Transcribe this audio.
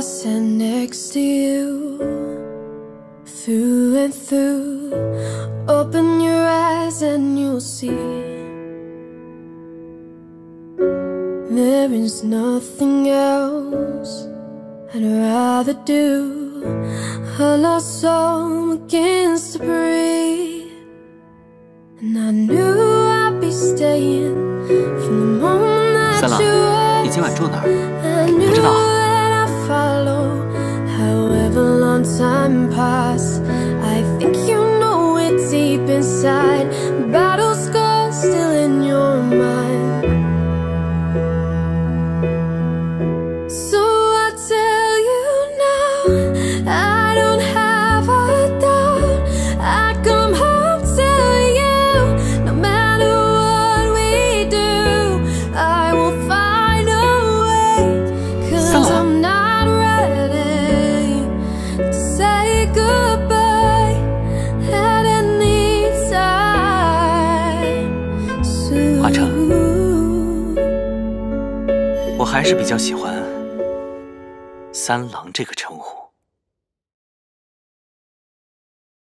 sat next to you, through and through. Open your eyes and you'll see there is nothing else I'd rather do. A lost soul begins to breathe, and I knew I'd be staying from the moment that you were. 你今晚住哪儿？不知道。 However long time passed, I think you know it deep inside. Battle scars still in your mind. So I tell you now, I don't have a doubt. I come home to you, no matter what we do. I will find a way, 'cause I'm not ready to say goodbye at any time soon. 华晨，我还是比较喜欢三郎这个称呼。